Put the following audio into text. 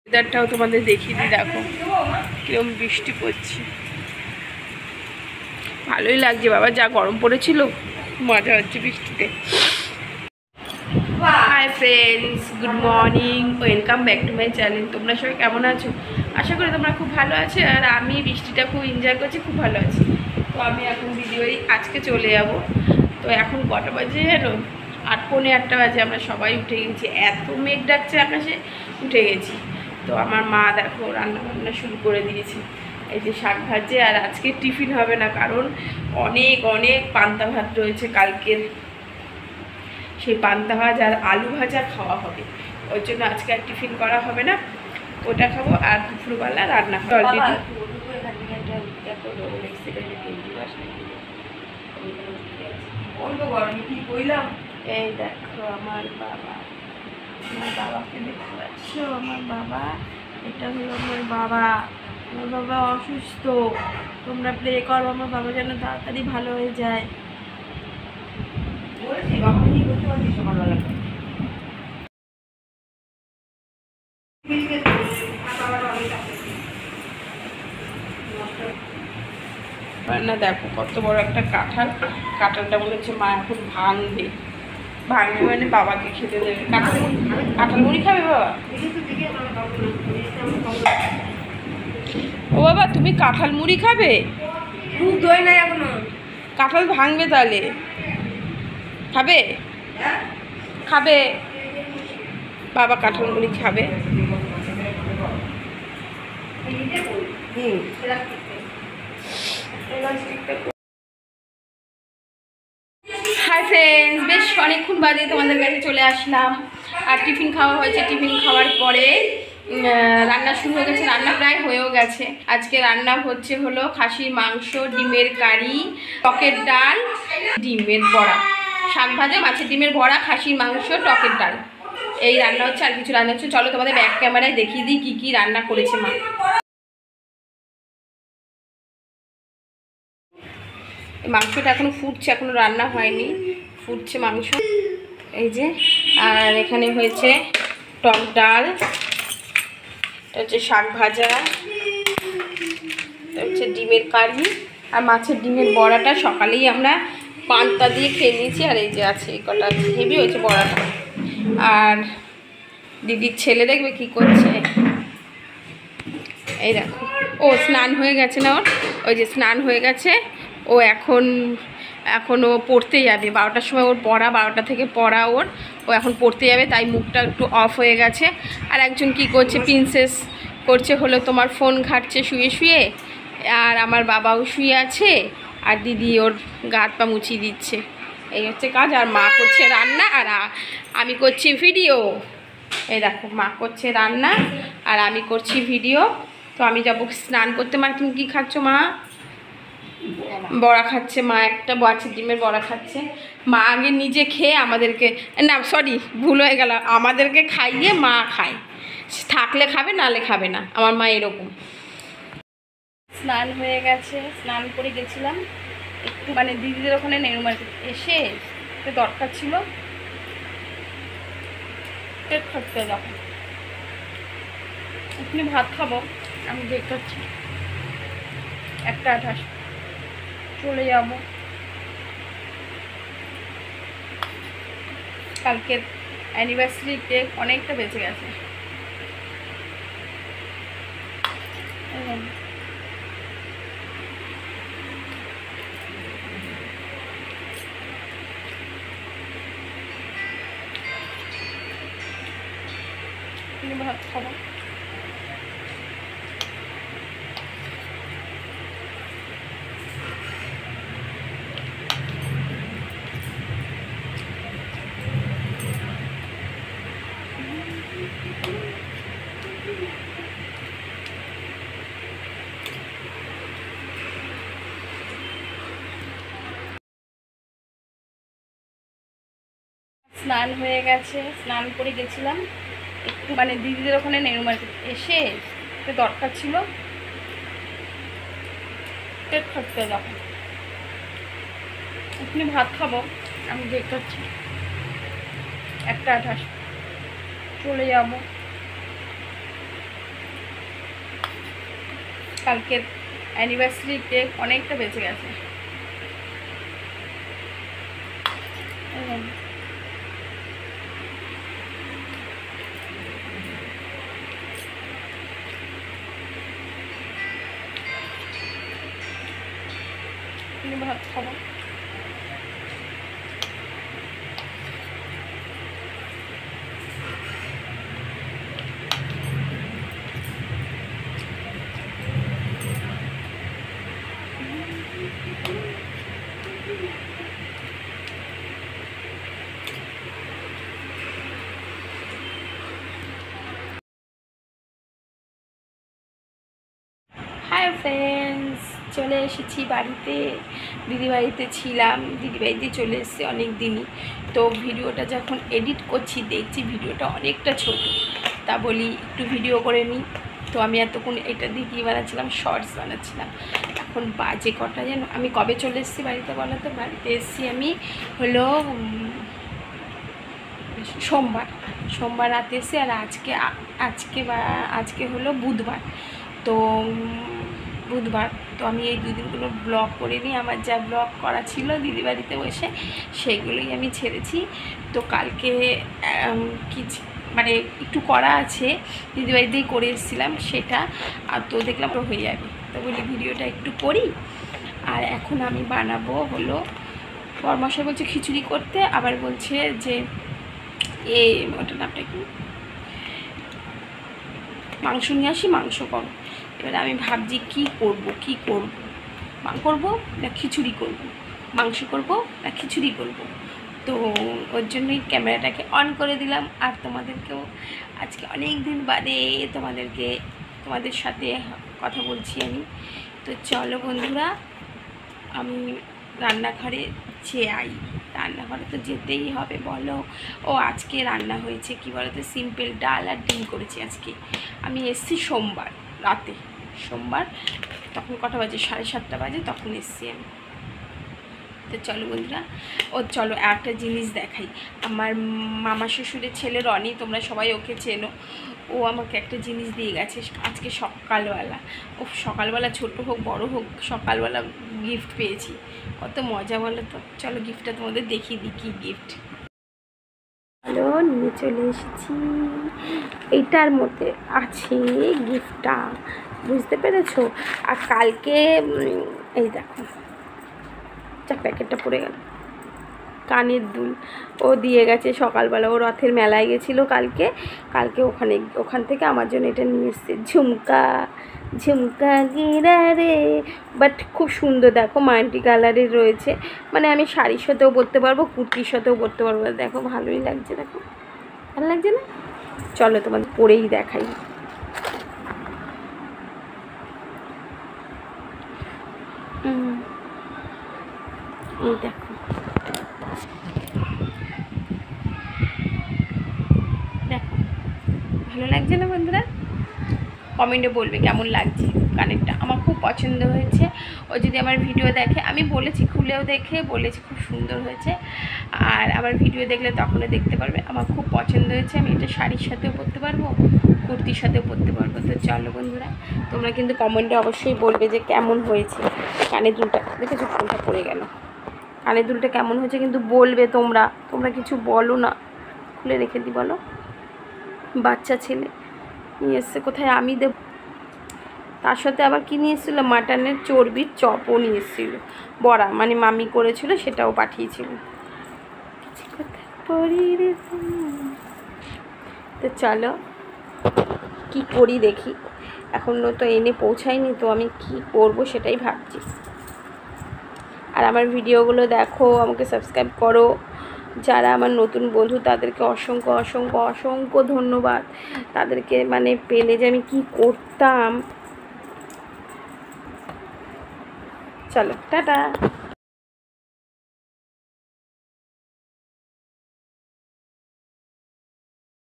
ওয়েদারটাও তোমাদের দেখিয়ে দিই, দেখো কিরকম বৃষ্টি পড়ছে। ভালোই লাগছে বাবা, যা গরম পড়েছিল, মজা হচ্ছে বৃষ্টিতে। Hi friends, good morning, welcome back to my channel. তোমরা সবাই কেমন আছো? আশা করি তোমরা খুব ভালো আছো, আর আমি বৃষ্টিটা খুব এনজয় করছি, খুব ভালো আছি। তো আমি এখন ভিডিওই আজকে চলে যাব। তো এখন কটা বাজে জানো? 8:45 বাজে। আমরা সবাই উঠে গেছি, এত মেঘ ডাকছে আকাশে, উঠে গেছি। তো আমার মা দেখো রান্না বান্না শুরু করে দিয়েছে। এই যে শাক ভাজে, আর আজকে টিফিন হবে না, কারণ অনেক অনেক পান্তা ভাত রয়েছে কালকের, সেই পান্তা ভাজ আর আলু ভাজা খাওয়া হবে। ওই জন্য আজকে আর টিফিন করা হবে না, ওটা খাবো। আর দুপুরবেলা রান্না হবে অলরেডি। এই দেখো আমার বাবা, আমার বাবাকে দেখতে পাচ্ছ? আমার বাবা, এটা হলো আমার বাবা। আমার বাবা অসুস্থ, তোমরা প্রে করো আমার বাবা যেন তাড়াতাড়ি ভালো হয়ে যায়। না দেখো কত বড় একটা কাঁঠাল, কাঁঠালটা মনে হচ্ছে মা এখন ভাঙবে, ভাঙবে মানে বাবাকে খেতে দেবে। কাঁঠাল মুড়ি খাবে বাবা? ও বাবা, তুমি কাঁঠাল মুড়ি খাবে? দুধ দই নাই এখনো। কাঁঠাল ভাঙবে তাহলে, খাবে? খাবে বাবা, কাঁঠাল মুড়ি খাবে। হাই ফ্রেন্ডস, বেশ অনেকক্ষণ বাদে তোমাদের কাছে চলে আসলাম। আর টিফিন খাওয়া হয়েছে, টিফিন খাওয়ার পরে রান্না শুরু হয়ে গেছে, রান্না প্রায় হয়েও গেছে। আজকে রান্না হলো খাসির মাংস, ডিমের কারি, টকের ডাল, ডিমের বড়া, শাক ভাজা, মাছের ডিমের বড়া, খাসির মাংস, টকের ডাল, এই রান্না হচ্ছে। আর কিছু রান্না হচ্ছে, চলো তোমাদের ব্যাক ক্যামেরায় দেখিয়ে দিই কী কী রান্না করেছে মা। মাংসটা এখনো ফুটছে, এখনো রান্না হয়নি, ফুটছে মাংস। এই যে, আর এখানে হয়েছে টক ডাল, এটা হচ্ছে শাক ভাজা, এটা হচ্ছে ডিমের কারি, আর মাছের ডিমের বড়াটা সকালেই আমরা পান্তা দিয়ে খেয়ে নিয়েছি। আর এই যে আছে এই কটা, হেভি হয়েছে বড়াটা। আর দিদির ছেলে দেখবে কি করছে, এই দেখো, ও স্নান হয়ে গেছে না ওর, ওই যে স্নান হয়ে গেছে। ও এখন ও পড়তে যাবে, 12টার সময় ওর পড়া, 12টা থেকে পড়া ওর, ও এখন পড়তে যাবে, তাই মুখটা একটু অফ হয়ে গেছে। আর একজন কি করছে, প্রিন্সেস করছে হলো তোমার ফোন ঘাটছে শুয়ে শুয়ে, আর আমার বাবাও শুয়ে আছে, আর দিদি ওর গা হাত পা মুছিয়ে দিচ্ছে, এই হচ্ছে কাজ। আর মা করছে রান্না, আর আমি করছি ভিডিও। এই দেখো, মা করছে রান্না আর আমি করছি ভিডিও। তো আমি যাবো স্নান করতে। মা তুমি কী খাচ্ছ? মা বড়া খাচ্ছে, মা একটা মাছের ডিমের বড়া খাচ্ছে। মা আগে নিজে খেয়ে আমাদেরকে, না সরি ভুল হয়ে গেল, আমাদেরকে খাইয়ে মা খায়, থাকলে খাবে নালে খাবে না, আমার মা এরকম। স্নান হয়ে গেছে, স্নান করে গেছিলাম একটু মানে দিদিদের ওখানে নেহরু মার্কেট, এসে একটু দরকার ছিল, পেট খাচ্ছে। যখন এখানে ভাত খাবো, আমি দেখাচ্ছি 1:28 চলে যাব। কালকের অ্যানিভার্সারি কেক অনেকটা বেঁচে গেছে। ভাত খাবো। স্নান হয়ে গেছে, স্নান করে গেছিলাম একটু মানে দিদিদের ওখানে নেহরু মার্কেট, এসে একটু দরকার ছিল, পেট খাচ্ছে। যখন এখানে ভাত খাবো, আমি দেখাচ্ছি 1:28 চলে যাব। কালকের অ্যানিভার্সারি কেক অনেকটা বেঁচে গেছে। ভাত খাবো। হাই ফ্রেন্ডস, চলে এসেছি বাড়িতে। দিদি বাড়িতে ছিলাম, দিদি বাড়িতে চলে এসেছি অনেক দিনই। তো ভিডিওটা যখন এডিট করছি দেখছি ভিডিওটা অনেকটা ছোট, তা বলি একটু ভিডিও করে নিই। তো আমি এতক্ষণ এটা দিয়ে কী বানাচ্ছিলাম, শর্টস বানাচ্ছিলাম। এখন বাজে কটা যেন, আমি কবে চলে এসেছি বাড়িতে বলো তো? বাড়িতে এসেছি আমি হলো সোমবার রাতে এসে, আর আজকে হলো বুধবার। তো বুধবার তো আমি এই দুদিনগুলো ব্লগ করে নিই। আমার যা ব্লগ করা ছিল দিদি বাড়িতে বসে, সেইগুলোই আমি ছেড়েছি। তো কালকে কিছু মানে একটু করা আছে, দিদি বাড়িতেই করে এসেছিলাম সেটা, আর তো দেখলাম তো হয়ে যাবে, তো বলি ভিডিওটা একটু করি। আর এখন আমি বানাবো হলো, বরমশাই বলছে খিচুড়ি করতে, আবার বলছে যে ওটার নামটা কি, মাংস নিয়ে আসি, মাংস করো। এবার আমি ভাবছি কি করব না খিচুড়ি করব, মাংস করব না খিচুড়ি করব। তো ওর জন্যই ক্যামেরাটাকে অন করে দিলাম। আর তোমাদেরকেও আজকে অনেক দিন বাদে তোমাদের সাথে কথা বলছি আমি। তো চলো বন্ধুরা, আমি রান্নাঘরে যাই। রান্নাঘরে তো যেতেই হবে বলো। ও আজকে রান্না হয়েছে কি বলো তো, সিম্পল ডাল আর ডিম করেছি আজকে। আমি এসছি সোমবার রাতে, তখন কটা বাজে, 7:30 বাজে, তখন এসছি আমি। তো চলো বন্ধুরা, চলো একটা জিনিস দেখাই। আমার মামা শ্বশুরের ছেলে রনি, তোমরা সবাই ওকে চেনো, ও আমাকে একটা জিনিস দিয়ে গেছে আজকে সকালবেলা। সকালবেলা ছোট হোক বড় হোক, সকালবেলা গিফট পেয়েছি, কত মজা বলো তো। চলো গিফটটা তোমাদের দেখিয়ে দিই কী গিফট। চলো নিয়ে চলে এসেছি, এইটার মধ্যে আছে গিফটটা, বুঝতে পেরেছো? আর কালকে এই দেখো, প্যাকেটটা পড়ে গেল, কানের দুল ও দিয়ে গেছে সকালবেলা। ও রথের মেলায় গেছিলো কালকে ওখান থেকে আমার জন্য এটা নিয়ে এসছে, ঝুমকা গিরা রে। বাট খুব সুন্দর, দেখো মাল্টি কালারের রয়েছে, মানে আমি শাড়ির সাথেও পরতে পারবো, কুর্তির সাথেও পরতে পারবো। দেখো ভালোই লাগছে, দেখো ভালো লাগছে না? চলো তোমাদের পরেই দেখাই। এই দেখো, ভালো লাগছে না বন্ধুরা? কমেন্টে বলবে কেমন লাগছে কানেরটা। আমার খুব পছন্দ হয়েছে। ও যদি আমার ভিডিও দেখে, আমি বলেছি, খুলেও দেখে বলেছি খুব সুন্দর হয়েছে। আর আমার ভিডিও দেখলে তখনও দেখতে পারবে, আমার খুব পছন্দ হয়েছে। আমি এটা শাড়ির সাথেও পরতে পারবো, কুর্তির সাথেও পরতে পারবো। তো চলো বন্ধুরা, তোমরা কিন্তু কমেন্টে অবশ্যই বলবে যে কেমন হয়েছে। কানের দুলটা দেখেছো, ফোনটা পড়ে গেল। কানের দুলটা কেমন হয়েছে কিন্তু বলবে তোমরা কিছু বলো না। খুলে রেখে দিই, বলো। বাচ্চা ছেলে নিয়ে এসছে, কোথায় আমি দেব। তার সাথে আবার কী নিয়ে এসেছিলো, মাটনের চর্বির চপও নিয়ে এসেছিলো, বড়া মানে মামি করেছিল, সেটাও পাঠিয়েছিল। তো চলো কি করি দেখি, এখনও তো এনে পৌঁছায়নি, তো আমি কি করব সেটাই ভাবছি। আর আমার ভিডিওগুলো দেখো, আমাকে সাবস্ক্রাইব করো। যারা আমার নতুন বন্ধু তাদেরকে অসংখ্য অসংখ্য অসংখ্য ধন্যবাদ। তাদেরকে মানে পেলে যে আমি কি করতাম। চলো টাটা।